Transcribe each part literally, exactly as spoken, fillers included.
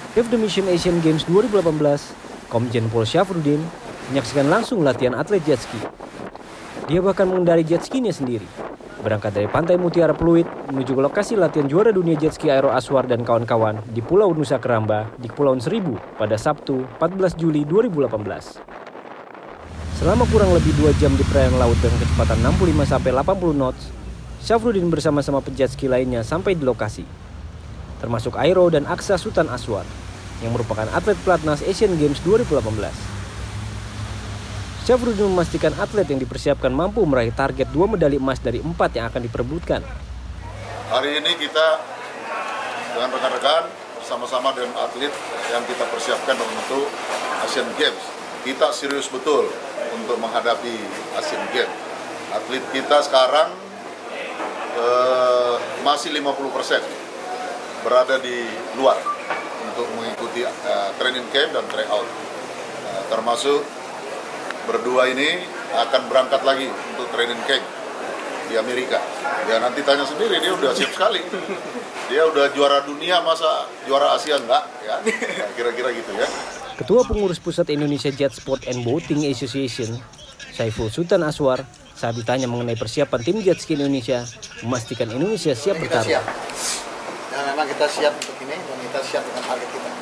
Chief the Mission Asian Games dua ribu delapan belas, Komjen Pol Syafruddin menyaksikan langsung latihan atlet jet ski. Dia bahkan mengendari jet skinya sendiri, berangkat dari Pantai Mutiara Pluit menuju ke lokasi latihan juara dunia jet ski Aero Aswar dan kawan-kawan di Pulau Nusa Keramba di Kepulauan Seribu pada Sabtu empat belas Juli dua ribu delapan belas. Selama kurang lebih dua jam di perairan laut dengan kecepatan enam puluh lima sampai delapan puluh knots, Syafruddin bersama-sama pejet ski lainnya sampai di lokasi, termasuk Aero dan Aksa Sultan Aswar, yang merupakan atlet pelatnas Asian Games dua ribu delapan belas. Syafruddin memastikan atlet yang dipersiapkan mampu meraih target dua medali emas dari empat yang akan diperebutkan. Hari ini kita dengan rekan-rekan bersama-sama dengan atlet yang kita persiapkan untuk Asian Games. Kita serius betul untuk menghadapi Asian Games. Atlet kita sekarang eh, masih lima puluh persen berada di luar untuk mengikuti uh, training camp dan tryout. Uh, termasuk berdua ini akan berangkat lagi untuk training camp di Amerika. Ya nanti tanya sendiri, dia udah siap sekali. Dia udah juara dunia, masa juara Asia enggak? Ya, kira-kira gitu ya. Ketua Pengurus Pusat Indonesia Jet Sport and Boating Association, Saiful Sultan Aswar, saat ditanya mengenai persiapan tim jet ski Indonesia, memastikan Indonesia siap bertarung. Ya, memang kita siap untuk ini dan kita siap dengan target kita.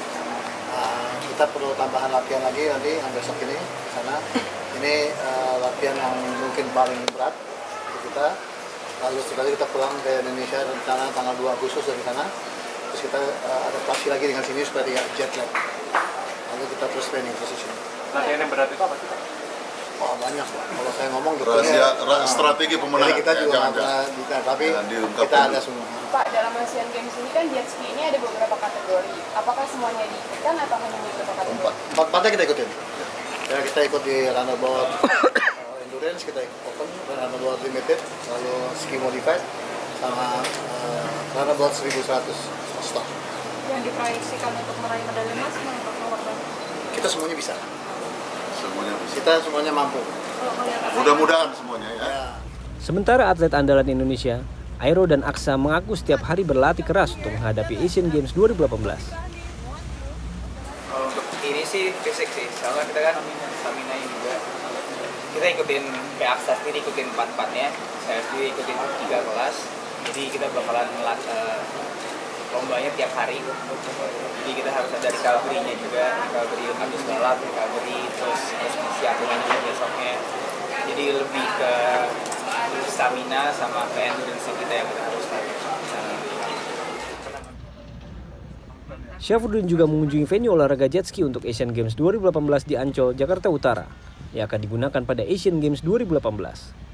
Uh, kita perlu tambahan latihan lagi nanti yang besok ini sana. Ini uh, latihan yang mungkin paling berat untuk kita. Lalu setelah itu kita pulang ke Indonesia rencana tanggal dua Agustus dari sana. Terus kita uh, adaptasi lagi dengan sini supaya tidak jet lag. Lalu kita terus training terus di sini. Latihan yang berat itu apa sih? Oh banyak Pak. Kalau saya ngomong rahasia, uh, strategi pemenangan. Jadi kita juga ya, nggak pernah detail, tapi kita ada semua. Pak, dalam Asian Games ini kan jet ski ini ada beberapa kategori. Apakah semuanya diikutkan atau hanya beberapa kategori? Empat, empat empatnya kita ikutin. Ya, kita ikut di runabout uh, endurance, kita ikut open, runabout limited, lalu ski modified, sama uh, runabout seribu seratus stock. Yang diproyeksikan untuk meraih medali emas menurut korban? Kita semuanya bisa. Semuanya bisa. Kita semuanya mampu. Mudah-mudahan semuanya ya. Ya. Sementara atlet andalan Indonesia, Aero dan Aksa, mengaku setiap hari berlatih keras untuk menghadapi Asian Games dua ribu delapan belas. Kalau untuk ini sih fisik sih, soalnya kita kan stamina ini juga. Kita ikutin kayak Aksa sendiri ikutin empat-empatnya, saya sendiri ikutin tiga kelas. Jadi kita bakalan ngelat uh, lombanya tiap hari. Jadi kita harus ada recovery-nya juga, recovery habis balap, recovery terus harus siapin lagi besoknya. Jadi lebih ke stamina sama ke endurance kita yang kita harus latih. Syafruddin juga mengunjungi venue olahraga jet ski untuk Asian Games dua ribu delapan belas di Ancol, Jakarta Utara, yang akan digunakan pada Asian Games dua ribu delapan belas.